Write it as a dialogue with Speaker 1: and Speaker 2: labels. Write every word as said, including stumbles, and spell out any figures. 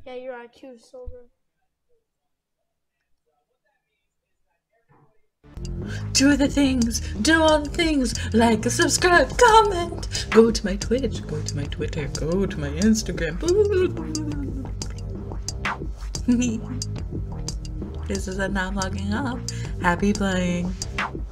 Speaker 1: Yeah, your I Q is so good.
Speaker 2: Do the things, do all the things, like, subscribe, comment, go to my Twitch, go to my Twitter, go to my Instagram. This is a now logging off. Happy playing.